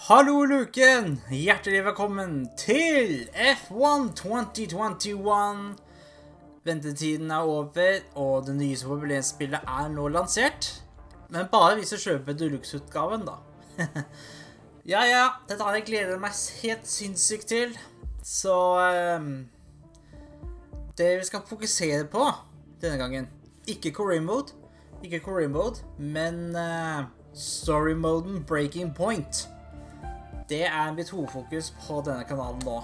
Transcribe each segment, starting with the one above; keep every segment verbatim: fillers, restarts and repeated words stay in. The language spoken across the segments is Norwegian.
Hallo Luken! Hjertelig velkommen til F one twenty twenty-one. Ventetiden er over, og det nye Formel-spillet er nå lansert. Men bare hvis du kjøper deluxe-utgaven da. ja, ja, dette har jeg gledet meg helt sinnssykt til. Så um, det vi skal fokusere på denne gangen, ikke career mode, ikke career mode, men uh, story moden Breaking Point. Det er mitt hovedfokus på denne kanalen nå.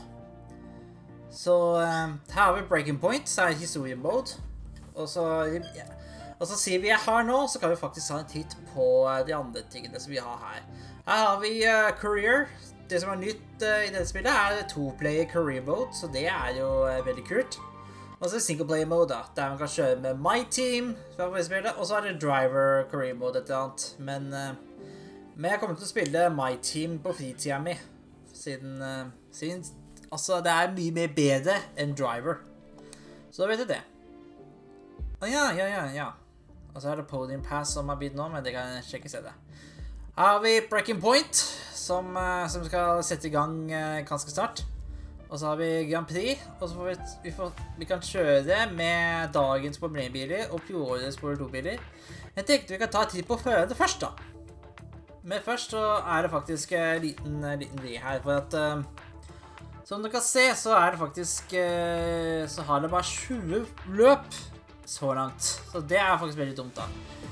Så uh, her har vi Breaking Point, så er det historie mode. Og så, ja. og så sier vi her nå, så kan vi faktisk ta en titt på uh, de andre tingene som vi har her. Her har vi uh, Career. Det som er nytt uh, i dette spillet er to-player career mode, så det er jo uh, veldig kult. Og så er det single-player mode da, der man kan kjøre med My Team, og så er det Driver career mode et eller annet. Men... Uh, Men jeg kommer til å spille My Team på fritiden min, siden, uh, siden altså, det er mye mer bedre enn Driver. Så da vet jeg det. Å ja, ja, ja, ja. Og så er det Podium Pass som har blitt nå, men det kan jeg sjekke stedet. Her har vi Breaking Point, som, uh, som skal sette i gang uh, ganske snart. Og så har vi Grand Prix, og så får vi, vi, får, vi kan kjøre med dagens Formel én-biler og fjorårets Formel to-biler. Jeg tenkte vi kan ta tid på førende først da. Men først så er det faktisk en liten, liten vri her, for at uh, som du kan se så er det faktisk, uh, så har det bare tjue løp så langt. Så det er faktisk veldig dumt da.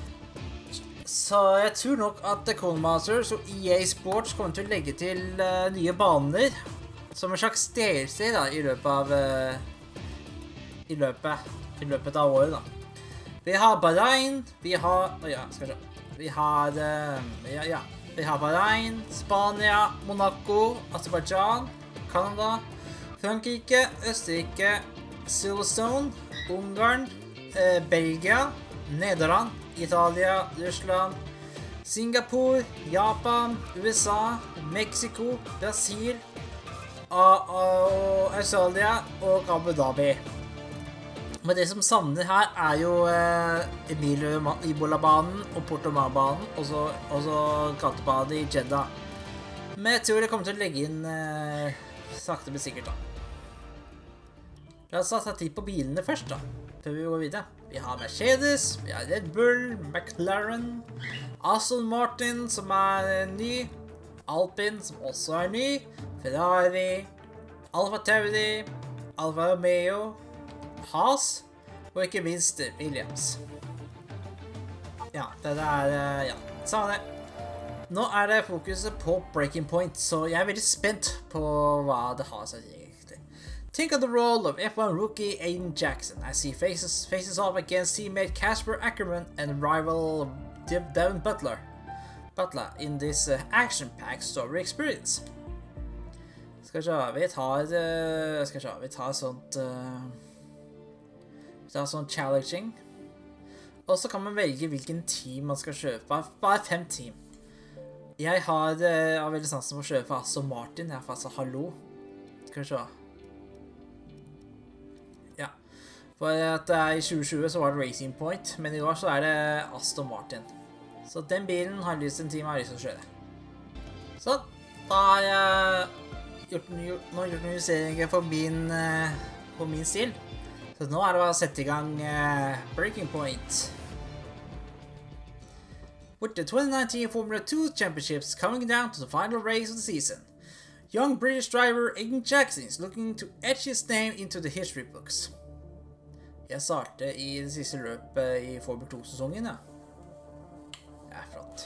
Så jeg tror nok at Codemasters og E A Sports kommer til å legge til uh, nye baner, som en slags D L C da, i løpet av, uh, i løpet, i løpet av året da. Vi har Bahrain, vi har, å ja, skal vi se. Vi har, ja, ja. Vi har Bahrain, Spania, Monaco, Azerbaijan, Canada, Frankrike, Østerrike, Silverstone, Ungarn, eh, Belgia, Nederland, Italia, Russland, Singapore, Japan, U S A, Mexico, Brasil, Australia og Abu Dhabi. Men det som savner her er jo eh, Ebola-banen og Portomar-banen, og så, og så Gattebanen i Jeddah. Men jeg tror det kommer til å legge inn eh, sakte men sikkert da. La oss ta tid på bilene først da, før vi går videre. Vi har Mercedes, vi har Red Bull, McLaren, Aston Martin som er ny, Alpine som også er ny, Ferrari, Alfa Tauri, Alfa Romeo, Haas, og ikke minst Williams. Ja, det er, ja, samme det. Nå er det fokuset på Breaking Point, så jeg er veldig spent på hva det har seg egentlig. Think of the role of F one rookie Aiden Jackson as he faces, faces off against teammate Casper Ackerman and rival Devin Butler, Butler in this uh, action-packed story experience. Skal vi se, vi tar, uh, skal vi se, vi tar sånt... Uh, Det er sånn challenging. Og så kan man velge hvilken team man skal kjøpe. Bare, bare fem team. Jeg har, uh, har veldig sansen for å kjøpe Aston Martin. Jeg har faktisk hallo. Skal vi se. Ja. For at uh, i tjue tjue så var det Racing Point. Men i år så er det Aston Martin. Så den bilen har lyst til en team har lyst til å kjøre. Så da har jeg gjort noen justeringer for min, uh, for min stil. Så nå er det bare å sette i gang uh, Breaking Point. With the twenty nineteen Formula two Championships coming down to the final race of the season, young British driver Aiden Jackson is looking to etch his name into the history books. Jeg starter i det siste løpet i Formula to-sesongen, ja. Det er flott.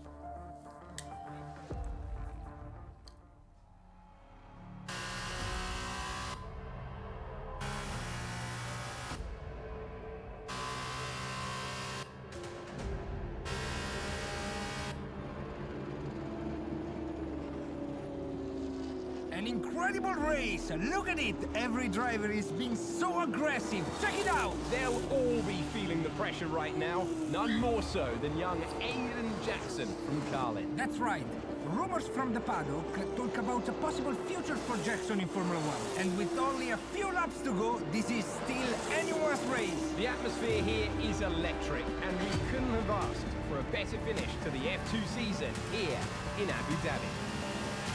An incredible race! Look at it! Every driver is being so aggressive! Check it out! They'll all be feeling the pressure right now. None more so than young Aiden Jackson from Carlin. That's right. Rumors from the paddock talk about a possible future for Jackson in Formula one. And with only a few laps to go, this is still anyone's race. The atmosphere here is electric, and we couldn't have asked for a better finish to the F two season here in Abu Dhabi.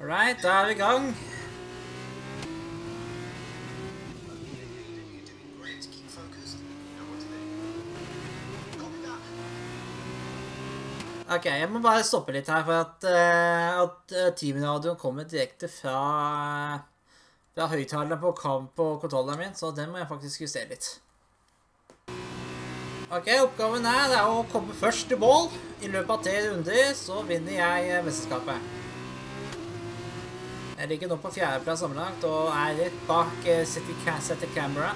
Alright, da er vi i gang. Ok, jeg må bare stoppe litt her, for at, uh, at uh, teamradioen kommer direkte fra, fra høyttaleren på, på kontrolleren min, så den må jeg faktisk justere litt. Ok, oppgaven her er å komme først til mål. I løpet av tre runder så vinner jeg mesterskapet. Jeg ligger nå på fjerdeplass sammenlagt og er rett bak uh, City City Camera.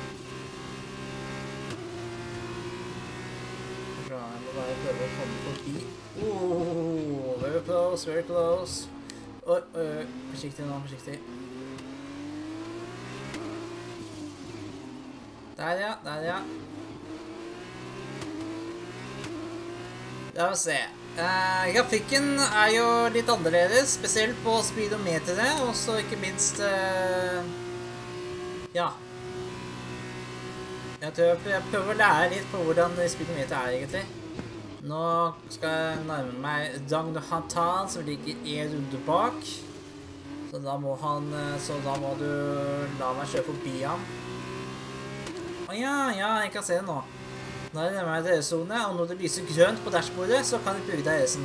Jeg må bare prøve å komme forbi. Oh, very close, very close. Oi, oi, oi. Forsiktig nå, forsiktig. Der ja, der ja. La oss se. Uh, grafikken er jo litt annerledes, spesielt på speedometeret, og så ikke minst, uh, ja. Jeg tror jeg prøver å lære litt på hvordan speedometeret er egentlig. Nå skal jeg nærme meg Dang Hatan, som ligger en runde bak. Så da må han, så da må du la meg kjøre forbi ham. Å ja, ja, jeg kan se det nå. Nå er det nærmere meg D-zone, og når det lyser grønt på dashbordet, så kan du bruke deg resen.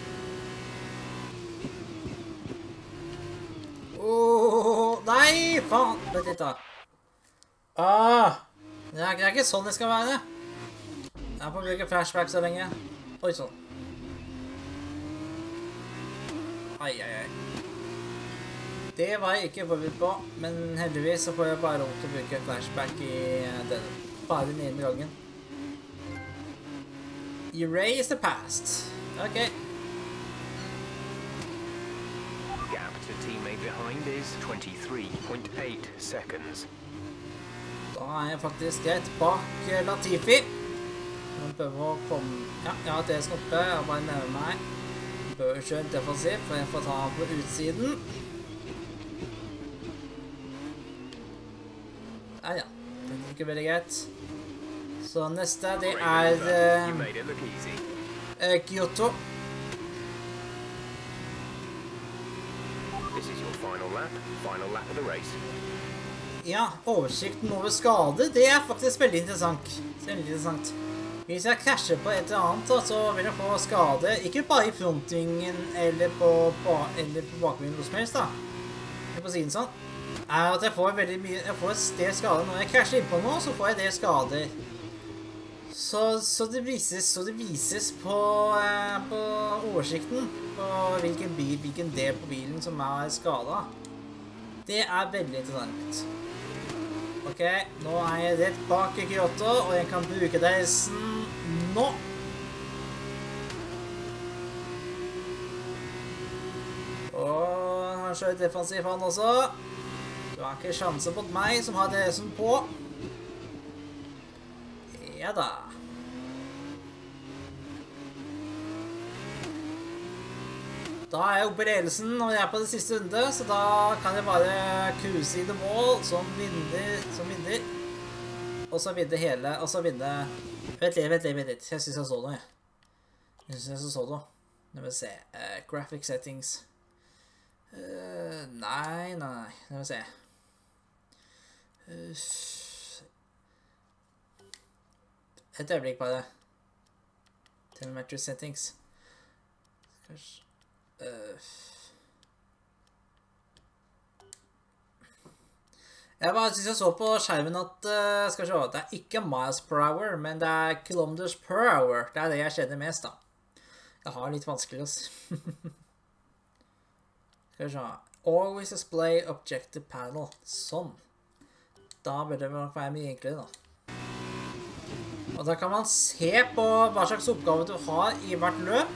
Åh, nei, faen! Vent litt da. Ah, det er, det er ikke sånn det skal være. Jeg får bruke flashback så lenge. Oi, sånn. Ai, ai, ai. Det var jeg ikke forberedt på, men heldigvis så får jeg bare lov til å bruke flashback i den, bare den ene gangen. Erase the past. Okay. Gap to teammate behind is twenty-three point eight seconds. Da er jeg faktisk rett bak Latifi. Jeg prøver å komme... Ja, jeg har det oppe. Jeg bare nærmer meg. Jeg bør kjøre defensivt, for jeg får ta på utsiden. Der ja. Det er ikke veldig greit. Så neste, det er uh, uh, Kyoto. Ja, oversikten over skade, det er faktisk veldig interessant. Veldig interessant. Hvis jeg krasjer på et eller annet, så vil jeg få skade, ikke bare i frontvingen eller på, på, eller på bakvingen noe som helst da. Eller på siden sånn. Er at jeg får veldig mye, jeg får et sted skade. Når jeg krasjer innpå nå, så får jeg det skader. Så, så, det vises, så det vises på, eh, på oversikten på hvilken, bil, hvilken del på bilen som er skadet. Det er veldig interessant. Ok, nå er jeg rett bak i Kyoto, og jeg kan bruke reisen nå. Og han kjører defensiv han også. Du har ikke sjanse mot meg som har reisen på. Ja da. Da er jeg oppe i ledelsen, og jeg er på det siste runde, så da kan jeg bare cruise i det mål, som vinner, som vinner. Og så vinner hele, og så vinner... Vent litt, vent litt, vent litt. Jeg synes jeg så noe. Jeg synes jeg så noe. Nå må vi se. Uh, graphic settings. Uh, nei, nei, nei. Nå må vi se. Uh, Et øyeblikk bare. Telemetry settings. Kanskje... Uh. Jeg bare synes jeg så på skjermen at uh, skal vi se, det er ikke miles per hour, men det er kilometers per hour. Det er det jeg kjenner mest da. Jeg har litt vanskelig å si. Skal vi se. Always display objective panel. Sånn. Da bør det være mye enklere da. Og da kan man se på hva slags oppgave du har i hvert løp.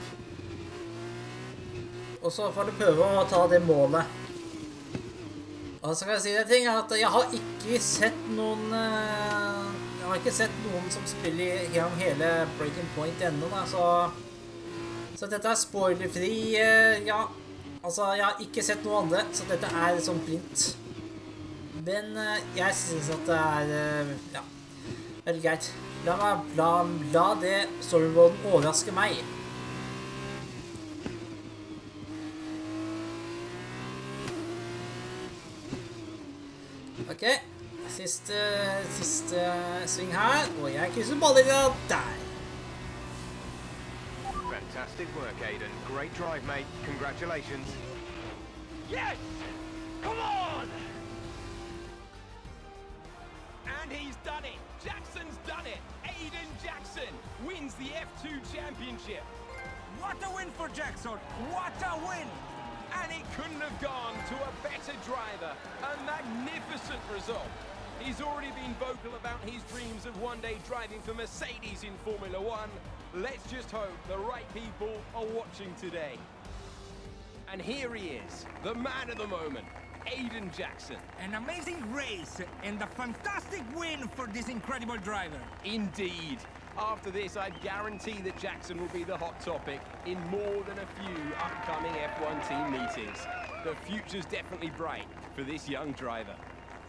Og så får du prøve å ta det målet. Og så kan jeg si det ting at jeg har ikke sett noen... Jeg har ikke sett noen som spiller gjennom hele Breaking Point enda da, så... Så dette er spoilerfri, ja... Altså, jeg har ikke sett noe andre, så dette er sånn blindt. Men jeg synes at det er... Ja, veldig greit. La, meg, la, la det storyboarden overraske meg. Siste, siste sving her, og jeg krysser bollinja der. Fantastic work, Aiden. Great drive, mate. Congratulations. Yes! Come on! And he's done it. Jackson's done it. Aiden Jackson wins the F two championship. What a win for Jackson! What a win! And it couldn't have gone to a better driver. A magnificent result. He's already been vocal about his dreams of one day driving for Mercedes in Formula One. Let's just hope the right people are watching today. And here he is, the man of the moment, Aiden Jackson. An amazing race and a fantastic win for this incredible driver. Indeed. After this, I guarantee that Jackson will be the hot topic in more than a few upcoming F one team meetings. The future's definitely bright for this young driver.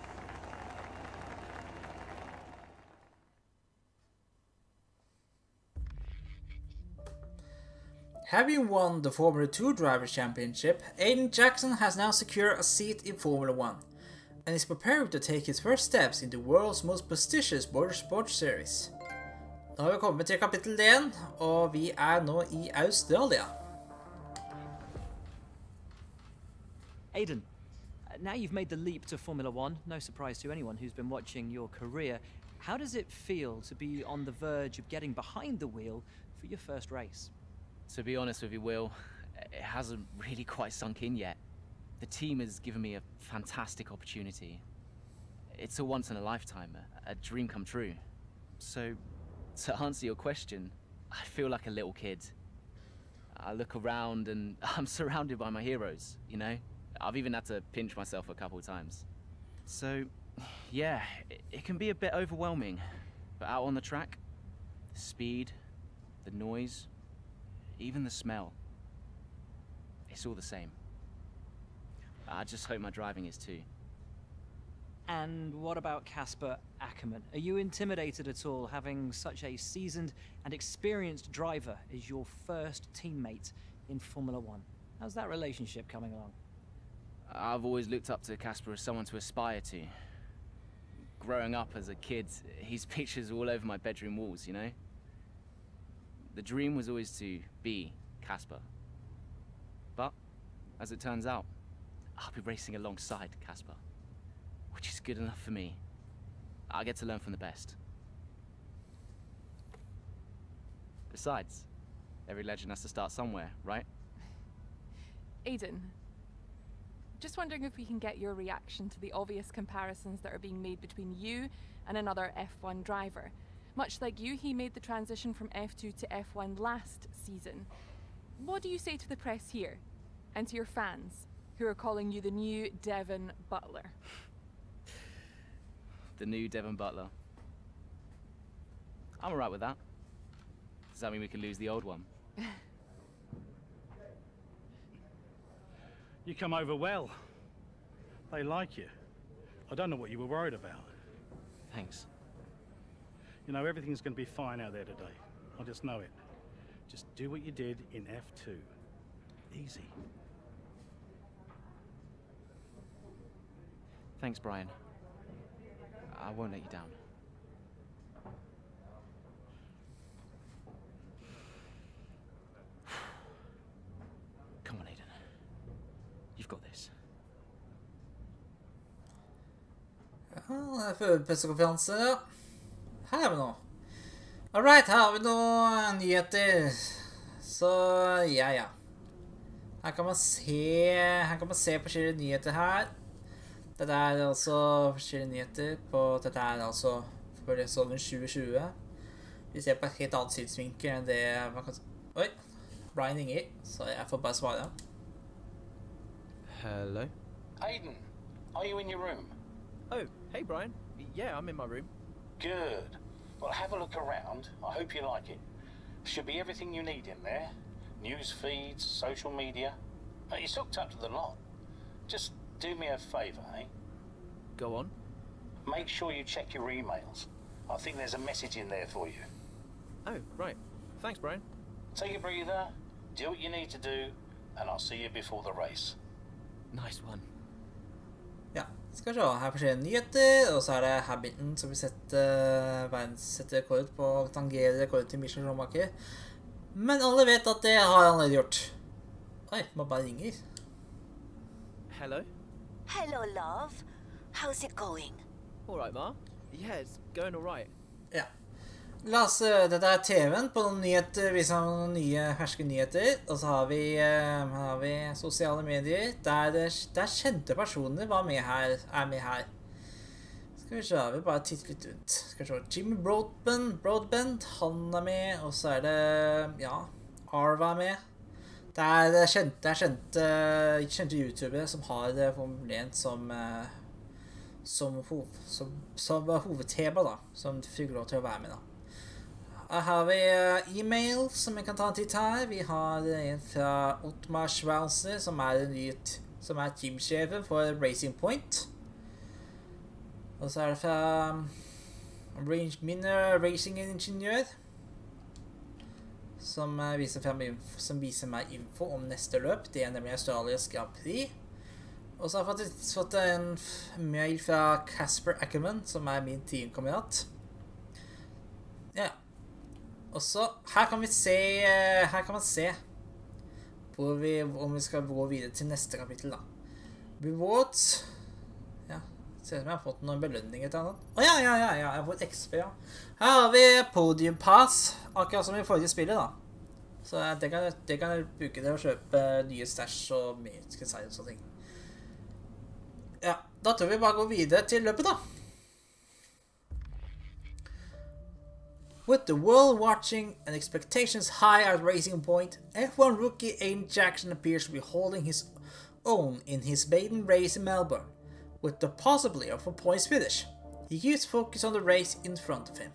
Having won the Formula two Drivers' Championship, Aiden Jackson has now secured a seat in Formula one, and is preparing to take his first steps in the world's most prestigious motorsport series. Nå har vi kommet til kapittel én, og vi er nå i Australia. Aiden, now you've made the leap to Formula One, no surprise to anyone who's been watching your career. How does it feel to be on the verge of getting behind the wheel for your first race? To be honest with you, Will, it hasn't really quite sunk in yet. The team has given me a fantastic opportunity. It's a once in a lifetime, a, a dream come true. So, to answer your question, I feel like a little kid. I look around and I'm surrounded by my heroes, you know? I've even had to pinch myself a couple of times. So, yeah, it, it can be a bit overwhelming. But out on the track, the speed, the noise, even the smell, it's all the same. I just hope my driving is too. And what about Casper Ackerman? Are you intimidated at all having such a seasoned and experienced driver as your first teammate in Formula One? How's that relationship coming along? I've always looked up to Casper as someone to aspire to. Growing up as a kid, his pictures were all over my bedroom walls, you know? The dream was always to be Casper. But, as it turns out, I'll be racing alongside Casper, which is good enough for me. I get to learn from the best. Besides, every legend has to start somewhere, right? Aiden, just wondering if we can get your reaction to the obvious comparisons that are being made between you and another F one driver. Much like you, he made the transition from F two to F one last season. What do you say to the press here, and to your fans, who are calling you the new Devon Butler? The new Devon Butler. I'm alright with that. Does that mean we can lose the old one? You come over well. They like you. I don't know what you were worried about. Thanks. You know, everything's going to be fine out there today. I just know it. Just do what you did in F two. Easy. Thanks, Brian. I won't let you down. Come on, Aiden. You've got this. Ja, jeg føler pressekonferanse. Her er vi nå. Alright, her har vi noen nyheter. Så, ja, ja. Her kan man se, her kan man se forskjellige nyheter her. Dette er altså forskjellige nyheter på, dette er altså for sesongen tjue tjue. Vi ser på et helt annet synsvinkel enn det man kan... Oi, Brian ringer, så jeg får bare svare. Hello? Aiden, are you in your room? Oh, hey Brian. Yeah, I'm in my room. Good. Well, have a look around. I hope you like it. Should be everything you need in there. News feeds, social media. It's hooked up to the lot. Just do me a favour, eh? Go on. Make sure you check your emails. I think there's a message in there for you. Oh, right. Thanks, Brian. Take a breather, do what you need to do, and I'll see you before the race. Nice one. Ja, Skal vi se, her forskjellige nyheter, og så er det Hamilton som vil sette uh, verdensette rekord på å tangere rekord til Michael Schumacher. Men alle vet at det har han allerede gjort. Oi, man bare ringer. Hello? Hello, love. How's it going? All right, Ma. Yeah, it's going all right. Ja. La oss, uh, dette er T V-en på noen nyheter, viser noen nye ferske nyheter. Og så har vi, uh, her har vi sosiale medier, der, der kjente personer var med her, er med her. Skal vi se, vi bare titter litt ut. Skal vi se, Jimmy Broadbent, Broadbent, han er med, og så er det, ja, Arva er med. Det er kjente, det er kjente, kjente YouTubere som har Formel én som, som, hov, som, som hovedtema da, som fikk lov til å være med da. Her har vi e-mail som vi kan ta en titt her. Vi har en fra Ottmar Schwarzer, som er, en nytt, som er teamsjefen for Racing Point. Og så er det fra Range Minor Racing Ingeniør, som viser, frem, som viser meg info om neste løp. Det er nemlig Australias Grand Prix. Og så har jeg fått, fått en mail fra Casper Ackerman, som er min teamkamerat. Ja. Og så, her kan vi se, her kan man se hvor vi, om vi skal gå videre til neste kapittel da. Rewards. Ja. Ser ut som jeg har fått noen belønninger til annet. Å ja, ja, ja, ja, jeg har fått X P, ja. Her har vi Podium Pass, akkurat som i forrige spillet da. Så det kan, det kan jeg bruke til å kjøpe nye stash og magiske seil og sånne ting. Ja, da tror vi bare går videre til løpet da. With the world watching and expectations high at Racing Point, F one rookie Aiden Jackson appears to be holding his own in his maiden race in Melbourne, with the possibility of a points finish. He keeps focus on the race in front of him.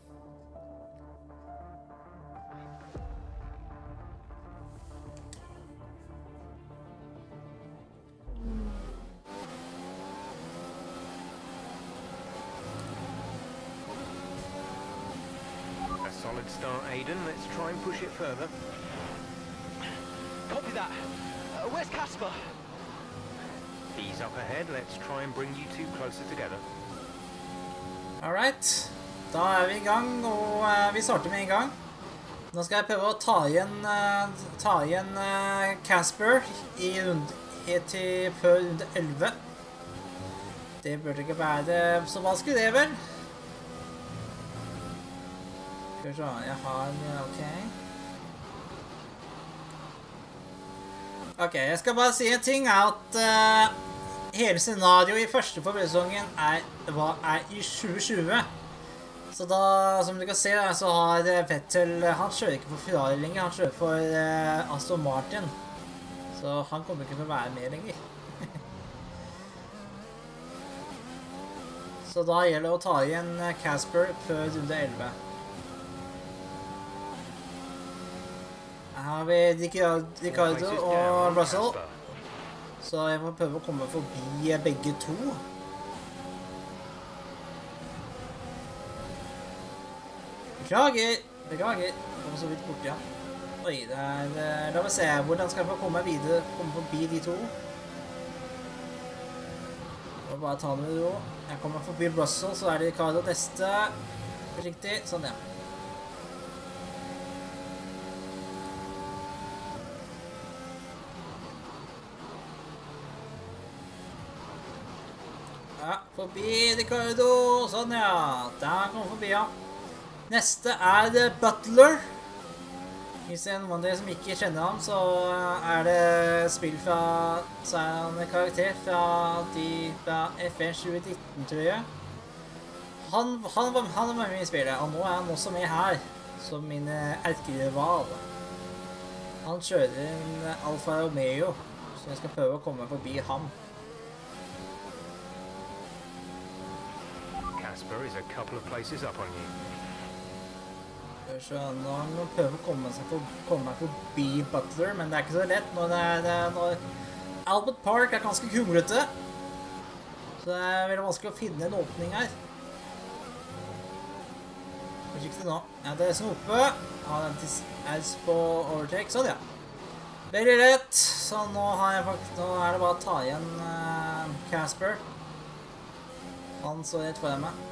A solid start, Aiden. Let's try and push it further. Copy that. Uh, where's Casper? He's up ahead. Let's try and bring you two closer together. Alright, da er vi i gang, og uh, vi starter med en gang. Nå skal jeg prøve å ta igjen, uh, ta igjen uh, Casper i runde til før runde elleve. Det burde ikke være så vanskelig, det vel? Skal vi se, jeg har, ok. Ok, jeg skal bare si en ting, at uh, hele scenarioet i første forbruksesongen er, er i tjue tjue. Så da, som du kan se, så har Vettel, han kjører ikke for Ferrari lenger, han kjører for uh, Aston Martin. Så han kommer ikke til å være med lenger. Så da gjelder det å ta igjen Casper før runde elleve. Her har vi Ricciardo og Russell. Så jeg får prøve å komme forbi begge to. Beklager, beklager. Jeg kommer så vidt bort, ja. Oi, det er, la meg se, hvordan skal jeg få komme videre, komme forbi de to? Jeg må bare ta det med ro. Jeg kommer forbi Russell, så er det Ricciardo neste. Forsiktig, sånn ja. Ja, forbi Ricciardo, sånn ja, der kommer forbi, ja. Neste er det Butler. Hvis det er noen av dere som ikke kjenner ham, så er det spill fra, så er han en karakter fra, de, fra F en tjue nitten, tror jeg. Han, han, var, han var med i spillet, og nå er han også med her, som min erkerival. Han kjører en Alfa Romeo, så jeg skal prøve å komme forbi ham. Casper is a couple of places up on you. Så nå må jeg prøve å komme, seg for, komme meg forbi Butler, men det er ikke så lett når, det er, det er, når Albert Park er ganske kumlete. Så det er veldig vanskelig å finne en åpning her. Forsiktig nå. Ja, det er snope. Ja, det er på overtake. Sånn, ja. Veldig lett. Så nå, har jeg faktisk, nå er det bare å ta igjen uh, Casper. Han så rett foran meg.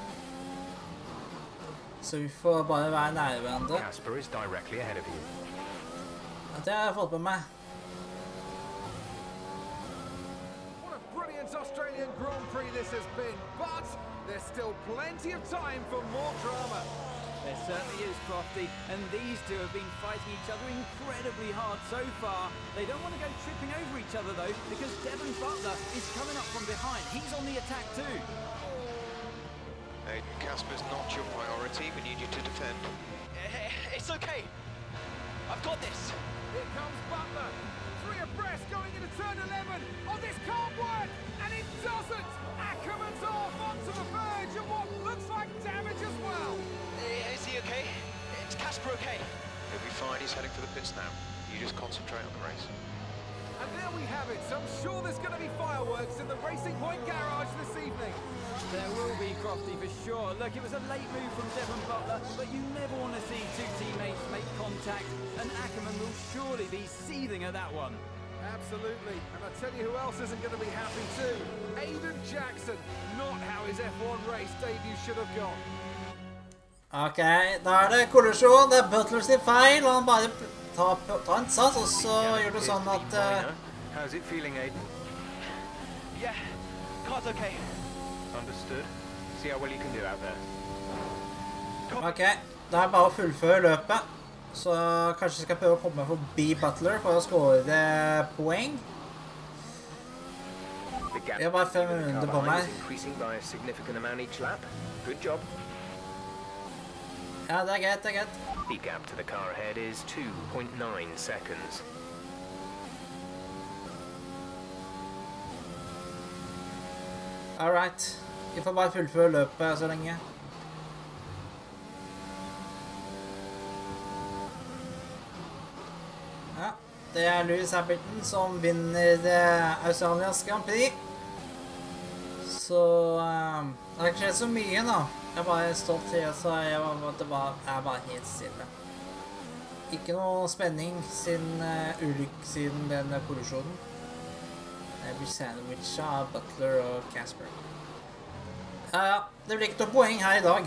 Så vi får bare være nære hverandre. Casper is directly ahead of you. Ja, det har jeg fått på meg. What a brilliant Australian Grand Prix this has been, but there's still plenty of time for more drama. There certainly is, Crofty, and these two have been fighting each other incredibly hard so far. They don't want to go tripping over each other, though, because Devon Butler is coming up from behind. He's on the attack, too. Aiden, Casper's not your priority. We need you to defend. It's okay. I've got this. Here comes Butler. Three abreast going into turn eleven. Oh, this can't work! And it doesn't! Ackerman's off onto the verge of what looks like damage as well. Is he okay? Is Casper okay? He'll be fine. He's heading for the pits now. You just concentrate on the race. And there we have it. So I'm sure there's going to be fireworks in the Racing Point garage this evening. There will be, Crofty, for sure. Look, it was a late move from Devon Butler, but you never want to see two teammates make contact, and Ackerman will surely be seething at that one. Absolutely. And I tell you who else isn't going to be happy too. Aiden Jackson. Not how his F one race debut should have gone. Ok, da er det kollisjon. Det er Butler sin feil. Han bare tar, tar en sats, og så gjør det sånn at... Uh, How's it feeling, Aiden? Yeah, car's okay. Understood. See how well you can do out there. Ok, da er det bare å fullføre løpet. Så kanskje jeg skal prøve å komme meg forbi Butler for å score det poeng. Jeg har bare fem runder på meg. Ja, det er greit, det er greit. The gap to the car ahead is two point nine seconds. All right. Vi får bare fullføre løpet så lenge. Ja, det er Lewis Hamilton som vinner Australias Grand Prix. Så um, det har ikke skjedd så mye nå. Jeg har bare stått her, så jeg var, det var, jeg var helt stille. Ikke noe spenning siden uh, ulykke siden den kollisjonen. Jeg blir sandwichet av Butler og Casper. Ja, ja, det blir ikke noe poeng her i dag.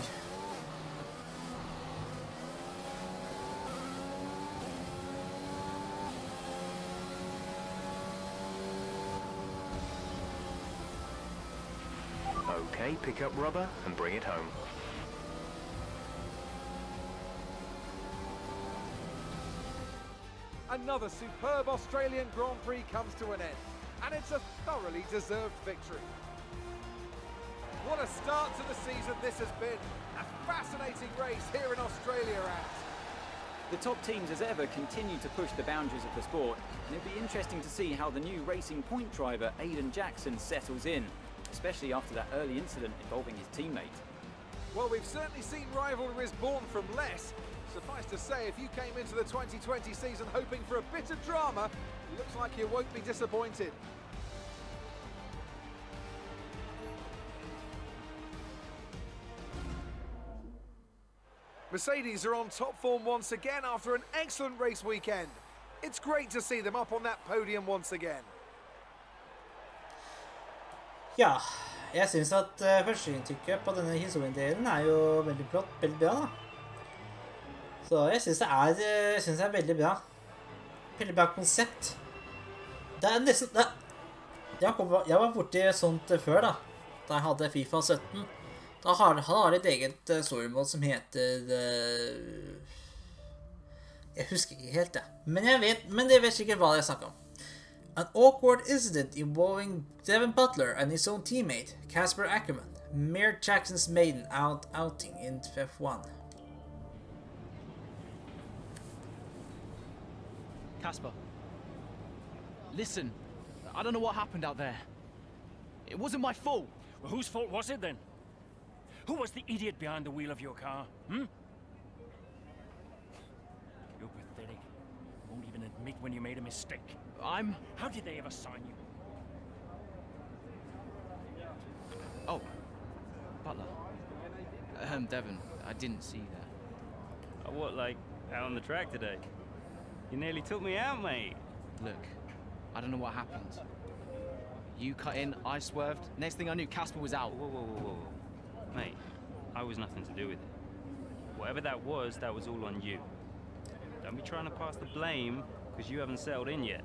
Okay, pick up rubber and bring it home. Another superb Australian Grand Prix comes to an end, and it's a thoroughly deserved victory. What a start to the season this has been. A fascinating race here in Australia, Ant. The top teams as ever continue to push the boundaries of the sport, and it'll be interesting to see how the new Racing Point driver Aiden Jackson settles in, especially after that early incident involving his teammate. Well, we've certainly seen rivalries born from less. Suffice to say, if you came into the twenty twenty season hoping for a bit of drama, it looks like you won't be disappointed. Mercedes are on top form once again after an excellent race weekend. It's great to see them up on that podium once again. Ja, jeg synes at uh, førsteinntrykket på denne historiedelen er jo veldig flott, veldig bra da. Så jeg synes det er, jeg synes det er veldig bra. Veldig bra konsept. Det er nesten, det, jeg, kom, jeg var borti sånt før da, da jeg hadde FIFA sytten. Da har, har de et eget uh, storymod som heter, uh, jeg husker ikke helt det, men jeg vet, men jeg vet sikkert hva jeg snakker om. An awkward incident involving Devon Butler and his own teammate, Casper Ackerman, Mayor Jackson's maiden out outing in F one. Casper, listen, I don't know what happened out there. It wasn't my fault. Well, whose fault was it then? Who was the idiot behind the wheel of your car, hmm? You're pathetic. You won't even admit when you made a mistake. I'm... How did they ever sign you? Oh, Butler. Um, Devon, I didn't see that. Oh, what, like, out on the track today? You nearly took me out, mate. Look, I don't know what happened. You cut in, I swerved. Next thing I knew, Casper was out. Whoa, whoa, whoa, whoa, whoa. Mate, I was nothing to do with it. Whatever that was, that was all on you. Don't be trying to pass the blame, because you haven't settled in yet.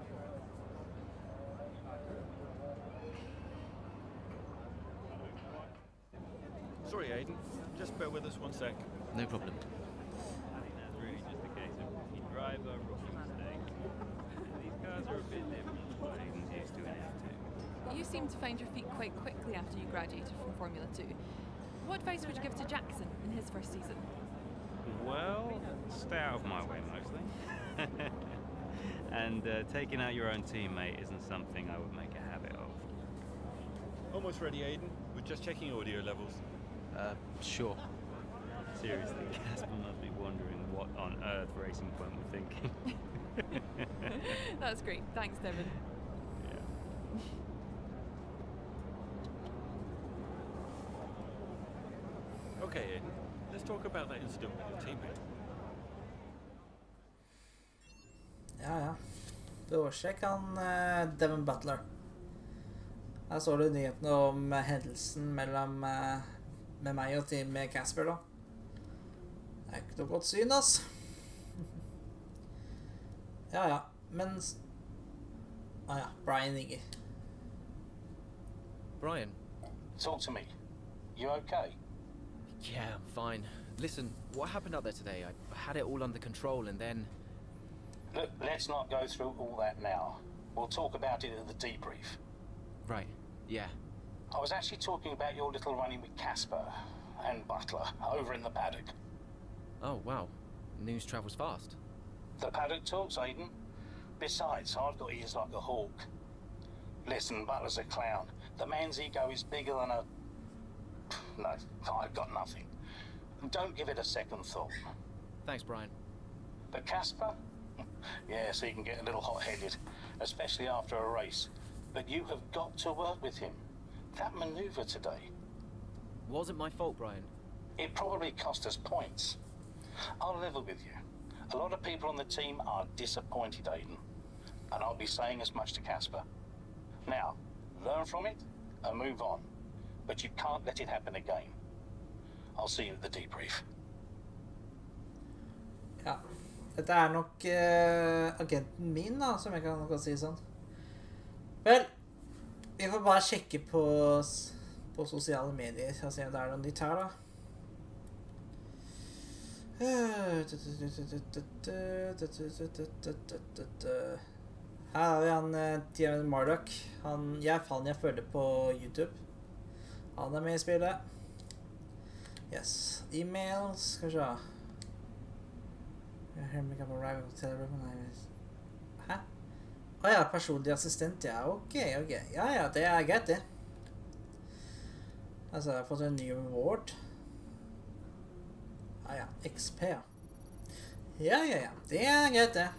Sorry, Aiden. Just bear with us one sec. No problem. I think that's really just a case of rookie driver, rookie mistake. These cars are a bit different from what Aiden's used to in F two. You seem to find your feet quite quickly after you graduated from Formula two. What advice would you give to Jackson in his first season? Well, stay out of my way mostly. And uh, taking out your own teammate isn't something I would make a habit of. Almost ready, Aiden. We're just checking audio levels. Uh, sure. Seriously, Casper must be wondering what on earth Racing Point were thinking. That's great. Thanks, Devon. Okay, Aiden. Let's talk about that incident with your teammate. Ja, ja. Dårsjekk han uh, Devon Butler. Her så du nyhetene om uh, hendelsen mellom uh, med meg og team med Casper da. Det er ikke noe godt syn, ass. Ja, ja. Men... Ah ja, Brian Iggy. Brian? Talk to me. You okay? Yeah, I'm fine. Listen, what happened out there today? I had it all under control and then... Look, let's not go through all that now. We'll talk about it at the debrief. Right, yeah. I was actually talking about your little run-in with Casper and Butler over in the paddock. Oh, wow. News travels fast. The paddock talks, Aiden. Besides, I've got ears like a hawk. Listen, Butler's a clown. The man's ego is bigger than a... No, I've got nothing. Don't give it a second thought. Thanks, Brian. But Casper? Yes, he can get a little hot-headed, especially after a race. But you have got to work with him. That maneuver today... Wasn't my fault, Brian. It probably cost us points. I'll level with you. A lot of people on the team are disappointed, Aiden. And I'll be saying as much to Casper. Now, learn from it and move on. But you can't let it happen again. I'll see you at the debrief. Ja, dette er nok uh, agenten min da, som jeg kan, kan si sånn. Vel, vi får bare sjekke på, på sosiale medier og se om det er noen nytt her da. Her har vi han uh, Tiamat Marduk. Han, jeg fant jeg følger på YouTube. Han er med i spillet. Yes. E-mails. Skal vi se. Hæ? Å ja, personlig assistent, ja. Ok, ok. Ja, ja, det er greit det. Altså, jeg har fått en ny reward. Ah ja, X P, ja. Ja, ja, ja. Det er greit det.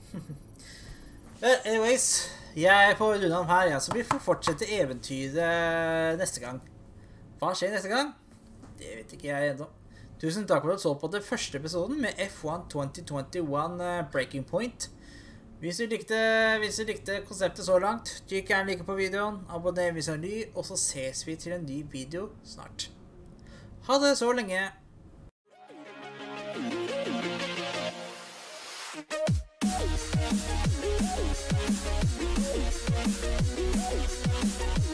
But anyways, jeg får runde om her, ja. Så vi får fortsette eventyret neste gang. Hva skjer neste gang? Det vet ikke jeg ennå. Tusen takk for at du så på den første episoden med F one twenty twenty-one uh, Breaking Point. Hvis du, likte, hvis du likte konseptet så langt, trykk gjerne like på videoen, abonner hvis du er ny, og så ses vi til en ny video snart. Ha det så lenge! We'll be right back.